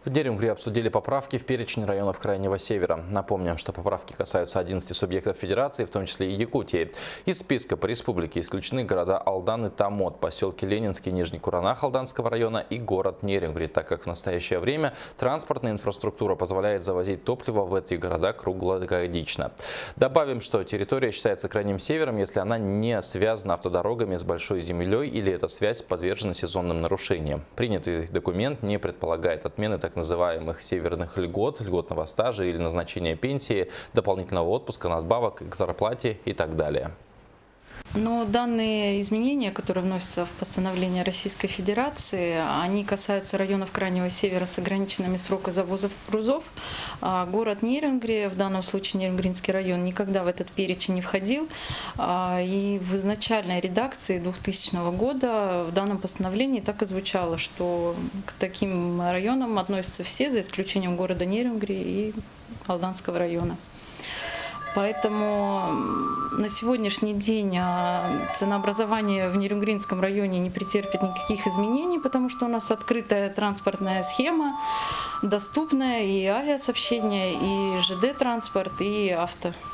В Нерюнгри обсудили поправки в перечень районов Крайнего Севера. Напомним, что поправки касаются 11 субъектов федерации, в том числе и Якутии. Из списка по республике исключены города Алдан и Томот, поселки Ленинский и Нижний Куранах Алданского района и город Нерюнгри, так как в настоящее время транспортная инфраструктура позволяет завозить топливо в эти города круглогодично. Добавим, что территория считается Крайним Севером, если она не связана автодорогами с большой землей или эта связь подвержена сезонным нарушениям. Принятый документ не предполагает отмены так называемых северных льгот, льготного стажа или назначения пенсии, дополнительного отпуска, надбавок к зарплате и так далее. Но данные изменения, которые вносятся в постановление Российской Федерации, они касаются районов Крайнего Севера с ограниченными сроками завозов грузов. Город Нерюнгри, в данном случае Нерюнгринский район, никогда в этот перечень не входил. И в изначальной редакции 2000 года в данном постановлении так и звучало, что к таким районам относятся все, за исключением города Нерюнгри и Алданского района. Поэтому на сегодняшний день ценообразование в Нерюнгринском районе не претерпит никаких изменений, потому что у нас открытая транспортная схема, доступная и авиасообщение, и ЖД-транспорт, и авто.